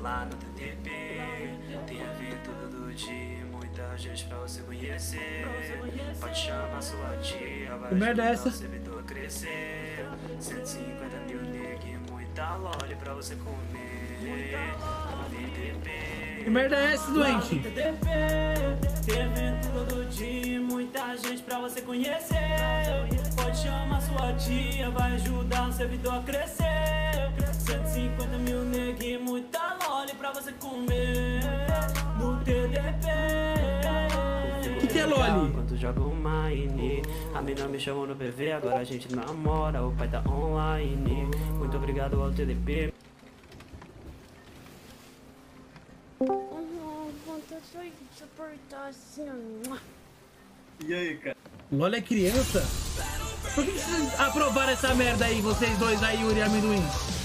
lá no TTP. Tem evento do dia, muita gente pra você conhecer. Pode chamar sua tia, vai ajudar o servidor a crescer. 150 mil neg e muita lolly pra você comer. No TTP. Que merda é essa, doente? Tem evento todo dia, muita gente pra você conhecer. Pode chamar sua tia, vai ajudar o servidor a crescer. 150 mil neg e muita lolly pra você comer. No TDP. O que é lolly? Quando joga Mine, a mina me chamou no PV, agora a gente namora, o pai tá online. Muito obrigado ao TDP. E aí, cara? LOL é criança? Por que vocês aprovaram essa merda aí, vocês dois aí, Yuri e Amendoim?